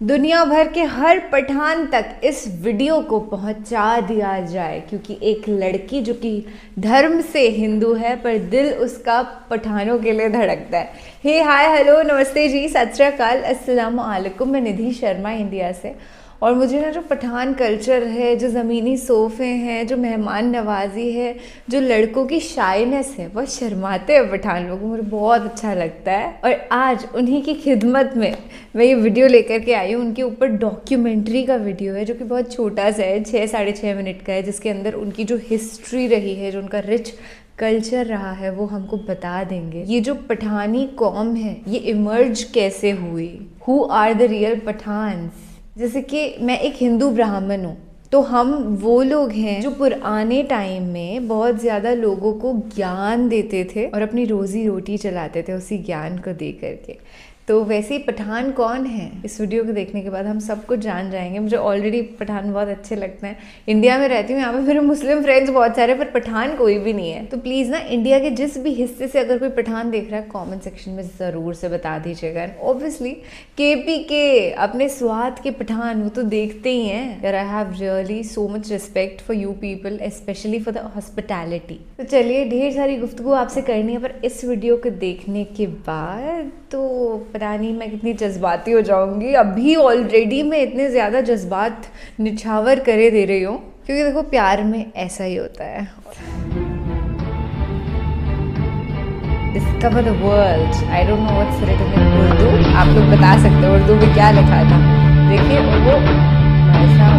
दुनिया भर के हर पठान तक इस वीडियो को पहुंचा दिया जाए, क्योंकि एक लड़की जो कि धर्म से हिंदू है पर दिल उसका पठानों के लिए धड़कता है। हे हाय हेलो नमस्ते जी, सत श्री अकाल, अस्सलाम वालेकुम। मैं निधि शर्मा इंडिया से। और मुझे ना जो पठान कल्चर है, जो ज़मीनी सोफ़े हैं, जो मेहमान नवाजी है, जो लड़कों की शाइनेस है, वो शर्माते हैं पठान लोग, मुझे बहुत अच्छा लगता है। और आज उन्हीं की खिदमत में मैं ये वीडियो लेकर के आई हूँ। उनके ऊपर डॉक्यूमेंट्री का वीडियो है जो कि बहुत छोटा सा है, 6-6.5 मिनट का है, जिसके अंदर उनकी जो हिस्ट्री रही है, जो उनका रिच कल्चर रहा है, वो हमको बता देंगे। ये जो पठानी कौम है ये इमर्ज कैसे हुई, who are the real Pathans. जैसे कि मैं एक हिंदू ब्राह्मण हूँ, तो हम वो लोग हैं जो पुराने टाइम में बहुत ज़्यादा लोगों को ज्ञान देते थे और अपनी रोज़ी रोटी चलाते थे उसी ज्ञान को दे करके। तो वैसे ही पठान कौन है, इस वीडियो को देखने के बाद हम सब कुछ जान जाएंगे। मुझे ऑलरेडी पठान बहुत अच्छे लगते हैं। इंडिया में रहती हूँ, यहाँ पे मेरे मुस्लिम फ्रेंड्स बहुत सारे, पर पठान कोई भी नहीं है। तो प्लीज़ ना इंडिया के जिस भी हिस्से से अगर कोई पठान देख रहा है, कमेंट सेक्शन में ज़रूर से बता दीजिएगा। ऑब्वियसली केपी के अपने स्वाद के पठान वो तो देखते ही हैं यार। I have really so much respect for you people, specially for the hospitality. तो चलिए, ढेर सारी गुफ्तगू आपसे करनी है, पर इस वीडियो को देखने के बाद तो पता नहीं मैं कितनी जज्बाती हो जाऊंगी। अभी ऑलरेडी मैं इतने ज़्यादा जज्बात निछावर करे दे रही हूँ, क्योंकि देखो प्यार में ऐसा ही होता है। Discover the world, I don't know what's written in Urdu, आप लोग बता सकते हो उर्दू में क्या लिखा था। देखिए वो ऐसा,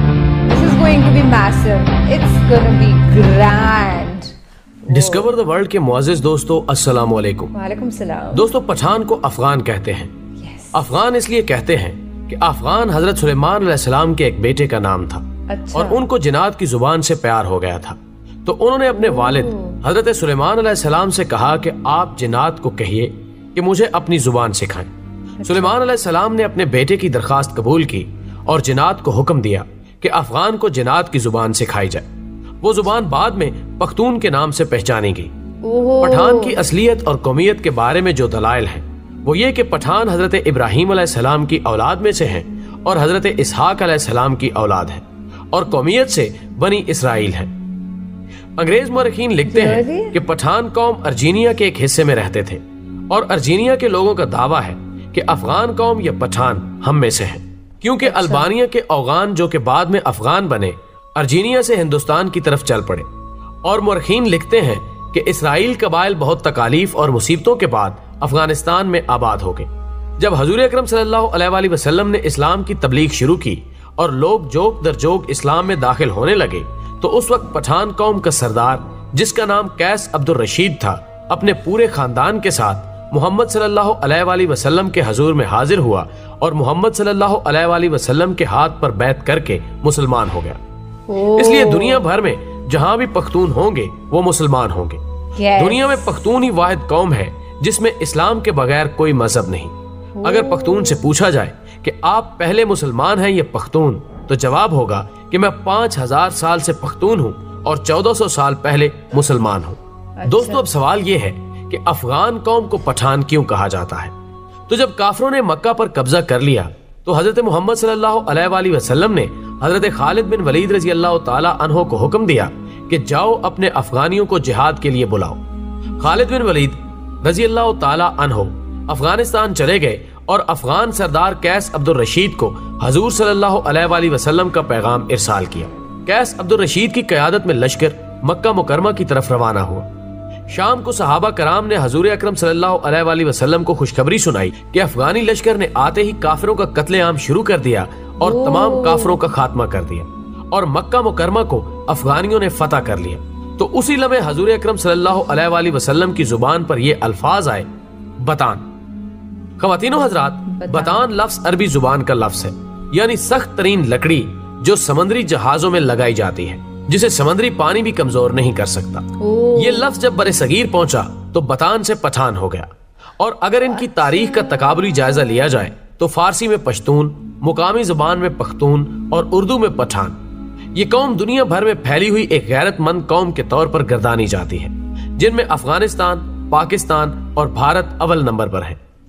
this is going to be massive, it's gonna be grand. Discover the world के मुअज़्ज़िज़ दोस्तों, अस्सलाम वालेकुम। वालेकुम सलाम। दोस्तों, पठान को अफगान कहते हैं। अफगान इसलिए कहते हैं कि अफगान हजरत सुलेमान अलैहिस्सलाम के एक बेटे का नाम था। अच्छा। और उनको जिनात की जुबान से प्यार हो गया था, तो उन्होंने अपने वालिद हजरत सुलेमान अलैहिस्सलाम से कहा कि आप जिनात को कहिए कि मुझे अपनी जुबान सिखाएं। अच्छा। सुलेमान अलैहिस्सलाम ने अपने बेटे की दरखास्त कबूल की और जिनात को हुक्म दिया कि अफगान को जिनात की जुबान सिखाई जाए। वो जुबान बाद में पख्तून के नाम से पहचानी गई। पठान की असलियत और कौमियत के बारे में जो दलाइल हैं वो ये कि पठान हजरत इब्राहीम अलैहिस्सलाम की औलाद में से हैं और हजरत इसहाक अलैहिस्सलाम की औलाद हैं, और कौमियत से बनी इसराइल हैं। अंग्रेज मुअर्रिखीन लिखते हैं कि पठान कौम अर्जीनिया के एक हिस्से में रहते थे, और अर्जीनिया के लोगों का दावा है कि अफगान कौम या पठान हम में से हैं, क्योंकि अल्बानिया के अफगान जो कि बाद में अफगान बने अर्जीनिया से हिंदुस्तान की तरफ चल पड़े। और मुअर्रिखीन लिखते हैं कि इसराइल कबाइल बहुत तकालीफ और मुसीबतों के बाद अफगानिस्तान में आबाद हो गए। जब हजूर अकरम सल्लल्लाहु अलैहि वसल्लम ने इस्लाम की तबलीग शुरू की और लोग जोक दर जोक इस्लाम में दाखिल होने लगे, तो उस वक्त पठान कौम का सरदार, जिसका नाम कैस अब्दुल रशीद था, अपने पूरे खानदान के साथ मोहम्मद सल्लल्लाहु अलैहि वसल्लम के हजूर में हाजिर हुआ और मोहम्मद सल्लल्लाहु अलैहि वसल्लम के हाथ पर बैत करके मुसलमान हो गया। इसलिए दुनिया भर में जहां भी पख्तून होंगे वो मुसलमान होंगे। दुनिया में पख्तून ही वाहिद कौम है जिसमें इस्लाम के बगैर कोई मजहब नहीं। अगर पख्तून से पूछा जाए कि आप पहले मुसलमान हैं या पख्तून, तो जवाब होगा कि मैं 5000 साल से पख्तून हूँ और 1400 साल पहले मुसलमान हूँ। अच्छा। दोस्तों, अब सवाल ये है कि अफगान कौम को पठान क्यों कहा जाता है। तो जब काफरों ने मक्का पर कब्जा कर लिया, तो हजरत मोहम्मद सल्लल्लाहु अलैहि वसल्लम ने हजरत खालिद बिन वलीद रजी अल्लाह ताला अन्हो को हुक्म दिया कि जाओ अपने अफगानियों को जिहाद के लिए बुलाओ। खालिद बिन वलीद रजी अल्लाह ताला अन्हो अफगानिस्तान चले गए और अफगान सरदार कैस अब्दुल रशीद को हजूर सल्लल्लाहु अलैहि वसल्लम का पैगाम इरसाल किया। कैस अब्दुल रशीद की क़यादत में लश्कर मक्का मुकरमा की तरफ रवाना हुआ। शाम को सहाबा कराम ने हजूर अकरम सल्लल्लाहु अलैहि वसल्लम को खुशखबरी सुनाई कि अफगानी लश्कर ने आते ही काफिरों का कत्लेआम शुरू कर दिया और तमाम काफिरों का खात्मा कर दिया और मक्का मुकरमा को अफगानियों ने फतह कर लिया। तो उसी लम्हे हजूर अकरम सल्लल्लाहु अलैहि वसल्लम की जुबान पर ये अल्फाज आए, बतान। ख़वातीनो हजरात, बतान लफ्ज अरबी जुबान का लफ्ज है, यानी सख्त तरीन लकड़ी जो समंदरी जहाजों में लगाई जाती है, जिसे समंदरी पानी भी कमजोर नहीं कर सकता। ये लफ्ज जब बरे सगीर पहुंचा तो बतान से पठान हो गया। और अगर इनकी तारीख का तकाबुली जायजा लिया जाए तो फारसी में पश्तून, मुकामी जुबान में पख्तून और उर्दू में पठान, ये कौम दुनिया भर में फैली हुई एक गैरतमंद कौम के तौर पर गर्दानी जाती है, जिनमें अफगानिस्तान, पाकिस्तान और भारत अव्वल नंबर पर है।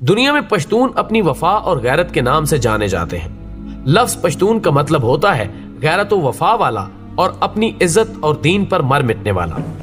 दुनिया में पश्तून अपनी वफा और गैरत के नाम से जाने जाते हैं। लफ्ज पश्तून का मतलब होता है गैरत व वफा वाला और अपनी इज्जत और दीन पर मर मिटने वाला।